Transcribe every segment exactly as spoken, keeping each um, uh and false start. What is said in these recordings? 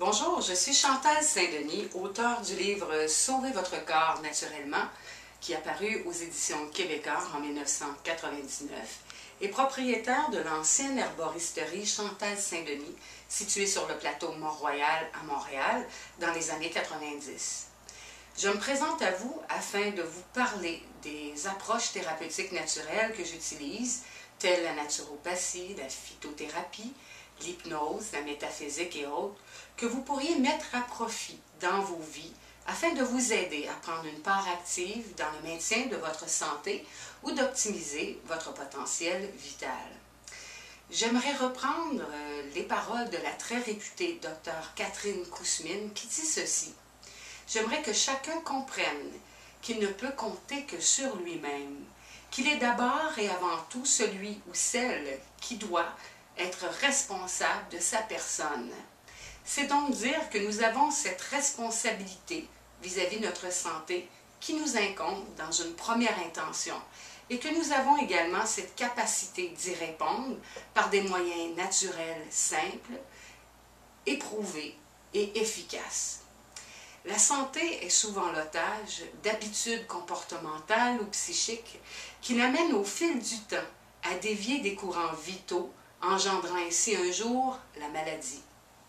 Bonjour, je suis Chantal Saint-Denis, auteure du livre « Sauvez votre corps naturellement » qui est apparu aux éditions Québécois en mille neuf cent quatre-vingt-dix-neuf et propriétaire de l'ancienne herboristerie Chantal Saint-Denis située sur le plateau Mont-Royal à Montréal dans les années quatre-vingt-dix. Je me présente à vous afin de vous parler des approches thérapeutiques naturelles que j'utilise, telles la naturopathie, la phytothérapie, l'hypnose, la métaphysique et autres, que vous pourriez mettre à profit dans vos vies afin de vous aider à prendre une part active dans le maintien de votre santé ou d'optimiser votre potentiel vital. J'aimerais reprendre les paroles de la très réputée docteure Catherine Kousmine qui dit ceci. J'aimerais que chacun comprenne qu'il ne peut compter que sur lui-même, qu'il est d'abord et avant tout celui ou celle qui doit être responsable de sa personne. C'est donc dire que nous avons cette responsabilité vis-à-vis de notre santé qui nous incombe dans une première intention et que nous avons également cette capacité d'y répondre par des moyens naturels simples, éprouvés et efficaces. La santé est souvent l'otage d'habitudes comportementales ou psychiques qui l'amènent au fil du temps à dévier des courants vitaux, engendrant ainsi un jour la maladie.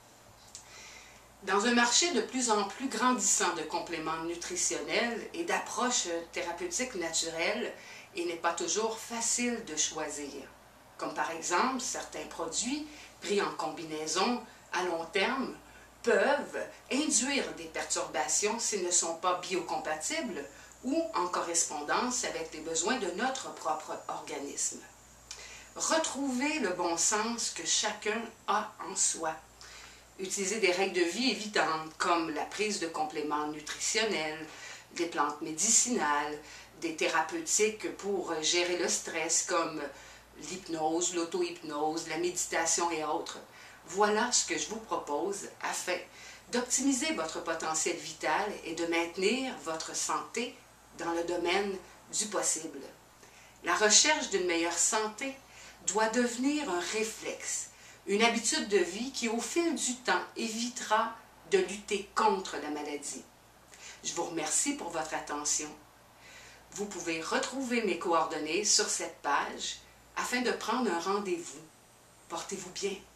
Dans un marché de plus en plus grandissant de compléments nutritionnels et d'approches thérapeutiques naturelles, il n'est pas toujours facile de choisir, comme par exemple certains produits pris en combinaison à long terme peuvent induire des perturbations s'ils ne sont pas biocompatibles ou en correspondance avec les besoins de notre propre organisme. Retrouvez le bon sens que chacun a en soi. Utilisez des règles de vie évidentes comme la prise de compléments nutritionnels, des plantes médicinales, des thérapeutiques pour gérer le stress comme l'hypnose, l'auto-hypnose, la méditation et autres. Voilà ce que je vous propose afin d'optimiser votre potentiel vital et de maintenir votre santé dans le domaine du possible. La recherche d'une meilleure santé doit devenir un réflexe, une habitude de vie qui, au fil du temps, évitera de lutter contre la maladie. Je vous remercie pour votre attention. Vous pouvez retrouver mes coordonnées sur cette page afin de prendre un rendez-vous. Portez-vous bien.